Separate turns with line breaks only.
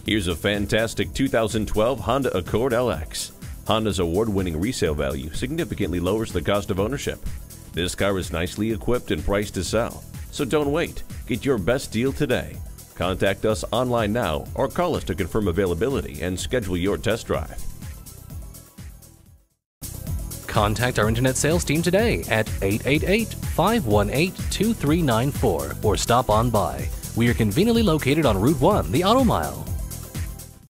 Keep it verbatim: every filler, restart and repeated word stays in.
Here's a fantastic two thousand twelve Honda Accord L X. Honda's award-winning resale value significantly lowers the cost of ownership. This car is nicely equipped and priced to sell, so don't wait. Get your best deal today. Contact us online now or call us to confirm availability and schedule your test drive.
Contact our internet sales team today at eight eight eight, five one eight, two three nine four or stop on by. We are conveniently located on Route one, the Auto Mile.